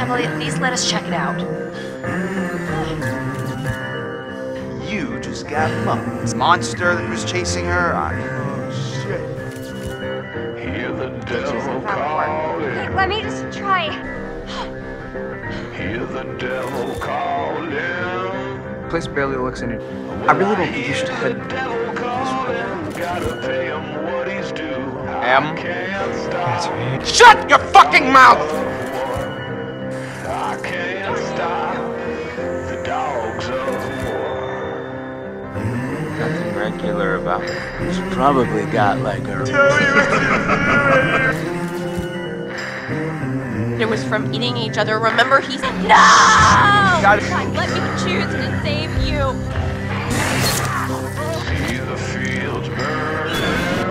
Will you at least let us check it out? You just got mugged. This monster that was chasing her. Oh shit. Hear the devil calling. Hey, let me just try. Hear the devil calling. The place barely looks any. I really don't think you should head. Gotta pay him what he's due. M. That's me. Shut your fucking mouth! I can't stop the dogs of war. Nothing regular about it. He's probably got like a. It was from eating each other. Remember, he said, no! God, let me choose to save you. See the fields burning.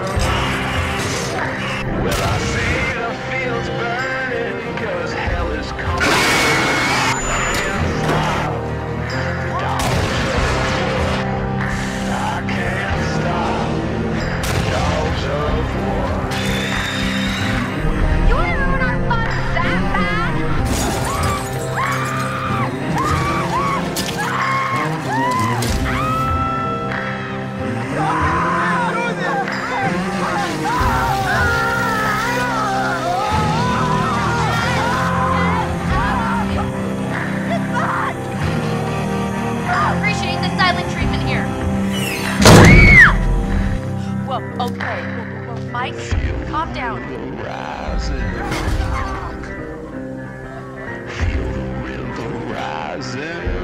Well, I see the fields burning, 'cause hell is coming. I can't stop the dogs of war. I can't stop the dogs of war. You wanna ruin our fun that bad? Appreciate the silent treatment here. Whoa, okay. Whoa. Mike, calm down. Rising. Feel the river rising.